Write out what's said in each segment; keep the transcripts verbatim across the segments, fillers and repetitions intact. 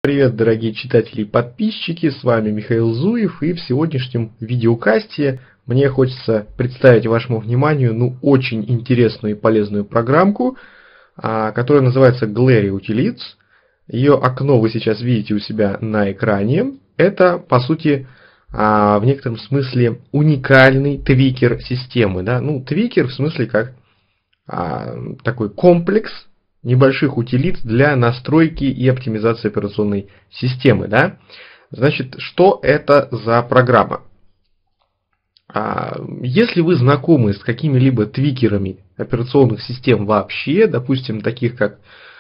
Привет, дорогие читатели и подписчики, с вами Михаил Зуев, и в сегодняшнем видеокасте мне хочется представить вашему вниманию ну, очень интересную и полезную программку, которая называется Glary Utilities. Ее окно вы сейчас видите у себя на экране. Это, по сути, в некотором смысле уникальный твикер системы. Да? Ну, твикер в смысле как такой комплекс небольших утилит для настройки и оптимизации операционной системы. Да? Значит, что это за программа? Если вы знакомы с какими-либо твикерами операционных систем вообще, допустим, таких как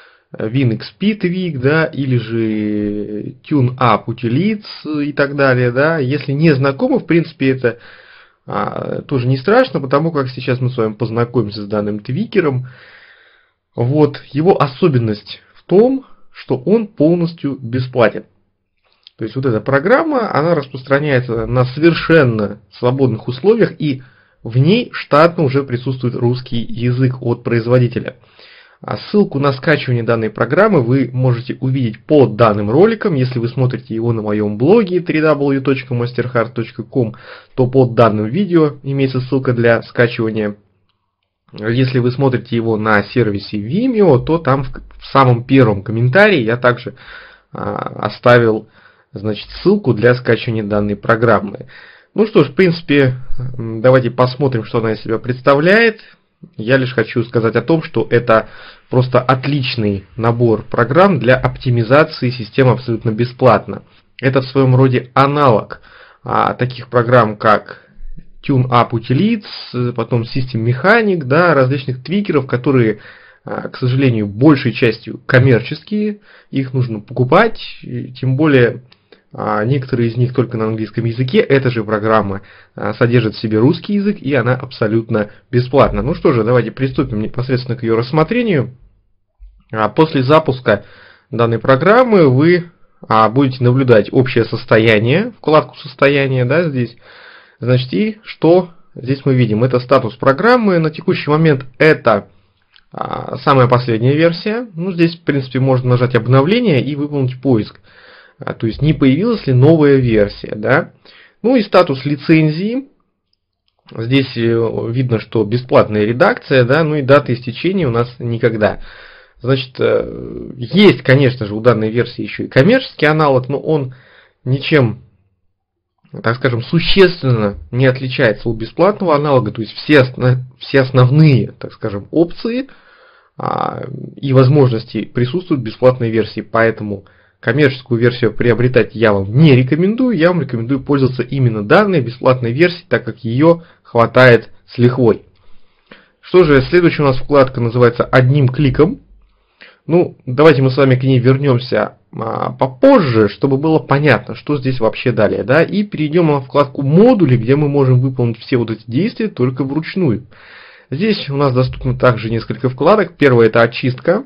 WinXP Tweak, да, или же TuneUp Utilities и так далее, да, если не знакомы, в принципе, это а, тоже не страшно, потому как сейчас мы с вами познакомимся с данным твикером. Вот, его особенность в том, что он полностью бесплатен. То есть вот эта программа, она распространяется на совершенно свободных условиях, и в ней штатно уже присутствует русский язык от производителя. А ссылку на скачивание данной программы вы можете увидеть под данным роликом. Если вы смотрите его на моем блоге дабл ю дабл ю дабл ю точка мастерхард точка ком, то под данным видео имеется ссылка для скачивания. Если вы смотрите его на сервисе Vimeo, то там в самом первом комментарии я также оставил, значит, ссылку для скачивания данной программы. Ну что ж, в принципе, давайте посмотрим, что она из себя представляет. Я лишь хочу сказать о том, что это просто отличный набор программ для оптимизации системы абсолютно бесплатно. Это в своем роде аналог а, таких программ, как TuneUp Utilities, потом System Mechanic, да, различных твикеров, которые, а, к сожалению, большей частью коммерческие. Их нужно покупать, тем более а, некоторые из них только на английском языке. Эта же программа а, содержит в себе русский язык, и она абсолютно бесплатна. Ну что же, давайте приступим непосредственно к ее рассмотрению. А, после запуска данной программы вы а, будете наблюдать общее состояние, вкладку состояния, да, здесь. Значит, и что здесь мы видим? Это статус программы. На текущий момент это а, самая последняя версия. Ну, здесь, в принципе, можно нажать обновление и выполнить поиск. А, то есть, не появилась ли новая версия. Да? Ну и статус лицензии. Здесь видно, что бесплатная редакция, да, ну и дата истечения у нас никогда. Значит, есть, конечно же, у данной версии еще и коммерческий аналог, но он ничем, так скажем, существенно не отличается от бесплатного аналога, то есть все, основ, все основные, так скажем, опции а, и возможности присутствуют в бесплатной версии, поэтому коммерческую версию приобретать я вам не рекомендую, я вам рекомендую пользоваться именно данной бесплатной версией, так как ее хватает с лихвой. Что же, следующая у нас вкладка называется «Одним кликом». Ну, давайте мы с вами к ней вернемся а, попозже, чтобы было понятно, что здесь вообще далее. Да? И перейдем на вкладку «Модули», где мы можем выполнить все вот эти действия только вручную. Здесь у нас доступно также несколько вкладок. Первая — это очистка.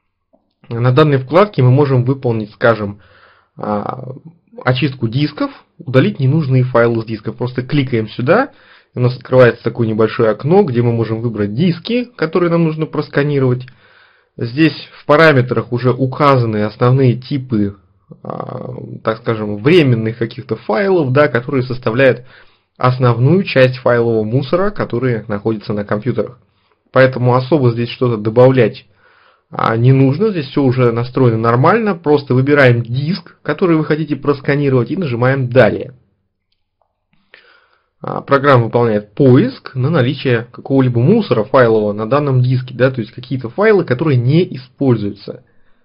На данной вкладке мы можем выполнить, скажем, а, очистку дисков, удалить ненужные файлы с дисков. Просто кликаем сюда, и у нас открывается такое небольшое окно, где мы можем выбрать диски, которые нам нужно просканировать. Здесь в параметрах уже указаны основные типы, так скажем, временных каких-то файлов, да, которые составляют основную часть файлового мусора, который находится на компьютерах. Поэтому особо здесь что-то добавлять не нужно, здесь все уже настроено нормально. Просто выбираем диск, который вы хотите просканировать, и нажимаем «Далее». Программа выполняет поиск на наличие какого-либо мусора файлового на данном диске, да, то есть какие-то файлы, которые не используются.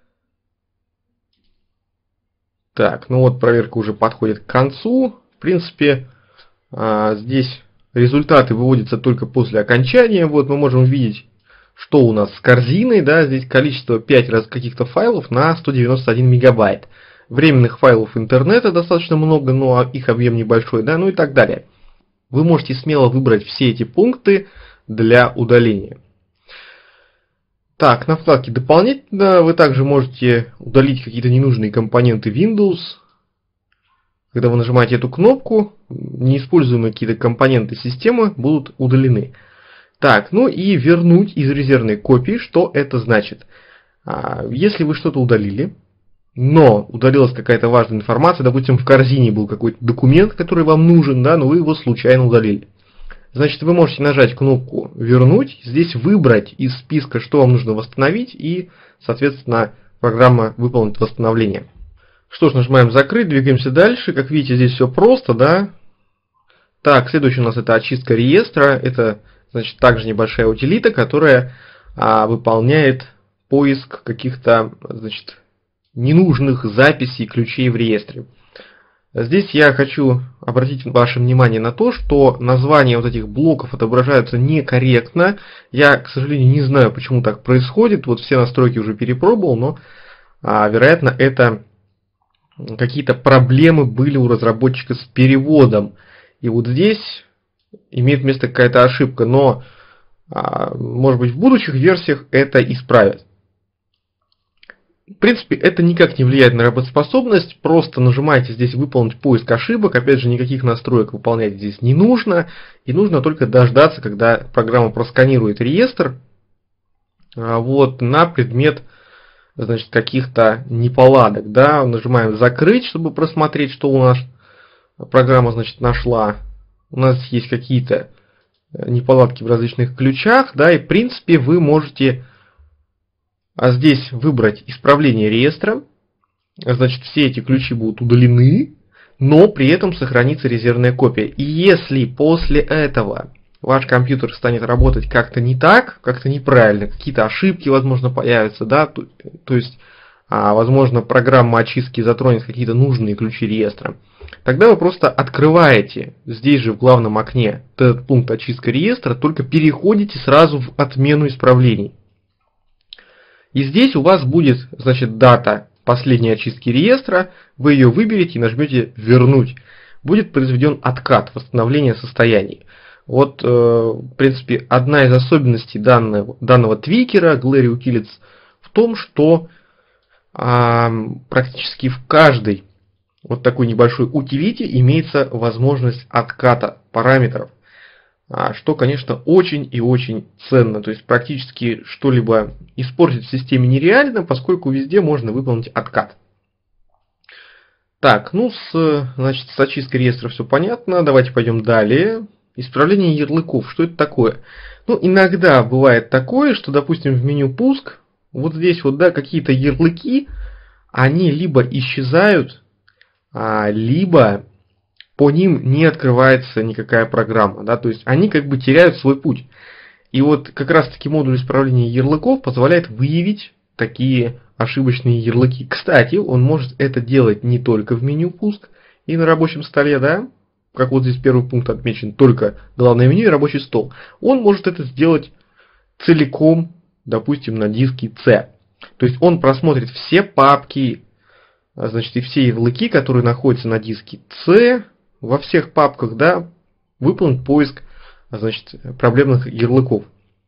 Так, ну вот проверка уже подходит к концу. В принципе, здесь результаты выводятся только после окончания. Вот мы можем видеть, что у нас с корзиной, да, здесь количество пять раз каких-то файлов на сто девяносто один мегабайт. Временных файлов интернета достаточно много, но их объем небольшой, да, ну и так далее. Вы можете смело выбрать все эти пункты для удаления. Так, на вкладке «Дополнительно» вы также можете удалить какие-то ненужные компоненты Windows. Когда вы нажимаете эту кнопку, неиспользуемые какие-то компоненты системы будут удалены. Так, ну и вернуть из резервной копии, что это значит? Если вы что-то удалили, но удалилась какая-то важная информация, допустим, в корзине был какой-то документ, который вам нужен, да, но вы его случайно удалили. Значит, вы можете нажать кнопку «Вернуть», здесь выбрать из списка, что вам нужно восстановить, и, соответственно, программа выполнит восстановление. Что ж, нажимаем «Закрыть», двигаемся дальше. Как видите, здесь все просто, да. Так, следующий у нас это очистка реестра. Это, значит, также небольшая утилита, которая а, выполняет поиск каких-то, значит, ненужных записей ключей в реестре. Здесь я хочу обратить ваше внимание на то, что названия вот этих блоков отображаются некорректно. Я, к сожалению, не знаю, почему так происходит. Вот все настройки уже перепробовал, но, а, вероятно, это какие-то проблемы были у разработчика с переводом. И вот здесь имеет место какая-то ошибка, но, а, может быть, в будущих версиях это исправят. В принципе, это никак не влияет на работоспособность, просто нажимаете здесь «Выполнить поиск ошибок», опять же, никаких настроек выполнять здесь не нужно, и нужно только дождаться, когда программа просканирует реестр вот, на предмет, значит, каких-то неполадок. Да? Нажимаем «Закрыть», чтобы просмотреть, что у нас программа, значит, нашла. У нас есть какие-то неполадки в различных ключах, да, и в принципе вы можете... А здесь выбрать исправление реестра, значит, все эти ключи будут удалены, но при этом сохранится резервная копия. И если после этого ваш компьютер станет работать как-то не так, как-то неправильно, какие-то ошибки, возможно, появятся, да, то, то есть, а, возможно, программа очистки затронет какие-то нужные ключи реестра, тогда вы просто открываете здесь же в главном окне этот пункт очистка реестра, только переходите сразу в отмену исправлений. И здесь у вас будет, значит, дата последней очистки реестра, вы ее выберете и нажмете «Вернуть». Будет произведен откат, восстановление состояний. Вот, э, в принципе, одна из особенностей данного, данного твикера Glary Utilities в том, что э, практически в каждой вот такой небольшой утилите имеется возможность отката параметров. Что, конечно, очень и очень ценно. То есть практически что-либо испортить в системе нереально, поскольку везде можно выполнить откат. Так, ну с, значит, с очисткой реестра все понятно. Давайте пойдем далее. Исправление ярлыков. Что это такое? Ну, иногда бывает такое, что, допустим, в меню пуск, вот здесь вот, да, какие-то ярлыки, они либо исчезают, либо по ним не открывается никакая программа, да, то есть они как бы теряют свой путь. И вот как раз таки модуль исправления ярлыков позволяет выявить такие ошибочные ярлыки. Кстати, он может это делать не только в меню пуск и на рабочем столе, да, как вот здесь первый пункт отмечен, только главное меню и рабочий стол. Он может это сделать целиком, допустим, на диске C. То есть он просмотрит все папки, значит, и все ярлыки, которые находятся на диске C, во всех папках, да, выполнить поиск, значит, проблемных ярлыков.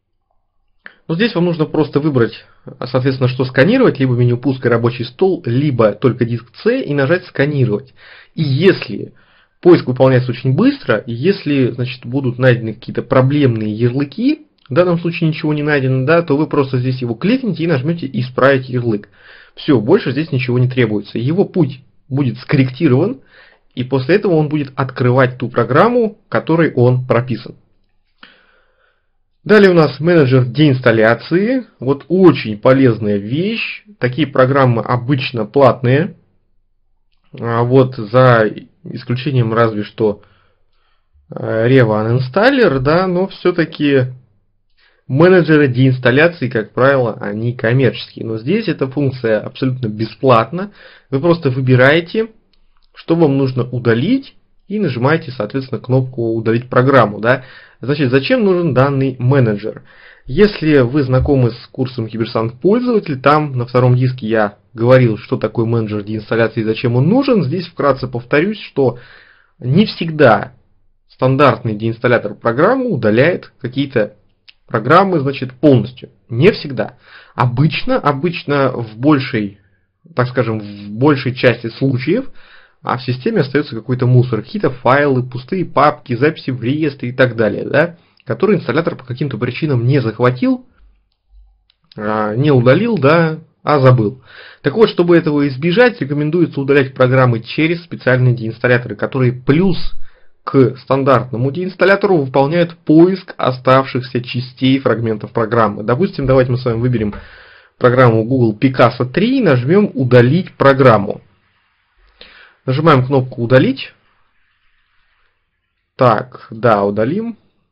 Но здесь вам нужно просто выбрать, соответственно, что сканировать, либо меню пуска рабочий стол, либо только диск C и нажать «Сканировать». И если поиск выполняется очень быстро, и если, значит, будут найдены какие-то проблемные ярлыки, в данном случае ничего не найдено, да, то вы просто здесь его кликните и нажмете «Исправить ярлык». Все, больше здесь ничего не требуется. Его путь будет скорректирован, и после этого он будет открывать ту программу, которой он прописан. Далее у нас менеджер деинсталляции. Вот очень полезная вещь. Такие программы обычно платные. Вот за исключением разве что Reva Uninstaller, да, но все-таки менеджеры деинсталляции, как правило, они коммерческие. Но здесь эта функция абсолютно бесплатна. Вы просто выбираете, что вам нужно удалить, и нажимаете, соответственно, кнопку «Удалить программу». Да? Значит, зачем нужен данный менеджер? Если вы знакомы с курсом Киберсанк пользователь, там на втором диске я говорил, что такое менеджер деинсталляции и зачем он нужен. Здесь вкратце повторюсь, что не всегда стандартный деинсталлятор программы удаляет какие-то программы, значит, полностью. Не всегда. Обычно, обычно в большей, так скажем, в большей части случаев, а в системе остается какой-то мусор, какие-то файлы, пустые папки, записи в реестре и так далее, да, которые инсталлятор по каким-то причинам не захватил, не удалил, да, а забыл. Так вот, чтобы этого избежать, рекомендуется удалять программы через специальные деинсталляторы, которые плюс к стандартному деинсталлятору выполняют поиск оставшихся частей фрагментов программы. Допустим, давайте мы с вами выберем программу Google Picasa три и нажмем «Удалить программу». Нажимаем кнопку «Удалить». Так, да, удалим.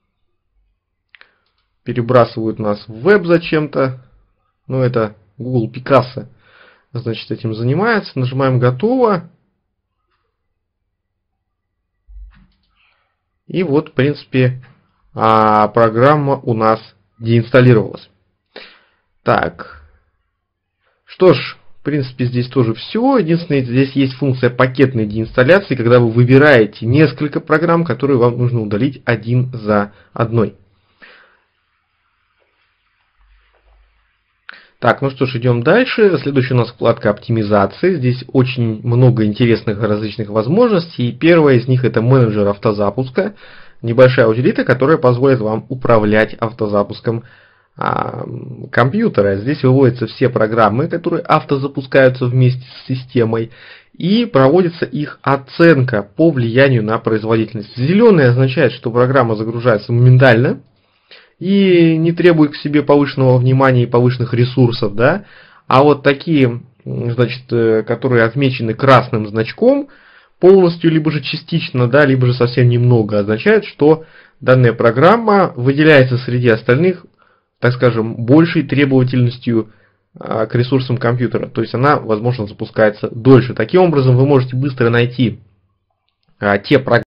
Перебрасывают нас в веб зачем-то. Ну, это Google Picasa, значит, этим занимается. Нажимаем «Готово». И вот, в принципе, программа у нас деинсталлировалась. Так. Что ж, в принципе, здесь тоже все. Единственное, здесь есть функция пакетной деинсталляции, когда вы выбираете несколько программ, которые вам нужно удалить один за одной. Так, ну что ж, идем дальше. Следующая у нас вкладка оптимизации. Здесь очень много интересных различных возможностей. И первая из них это менеджер автозапуска. Небольшая утилита, которая позволит вам управлять автозапуском компьютера. Здесь выводятся все программы, которые автозапускаются вместе с системой, и проводится их оценка по влиянию на производительность. Зеленый означает, что программа загружается моментально и не требует к себе повышенного внимания и повышенных ресурсов, да? А вот такие, значит, которые отмечены красным значком, полностью либо же частично, да, либо же совсем немного, означает, что данная программа выделяется среди остальных, так скажем, большей требовательностью к ресурсам компьютера. То есть она, возможно, запускается дольше. Таким образом, вы можете быстро найти те программы,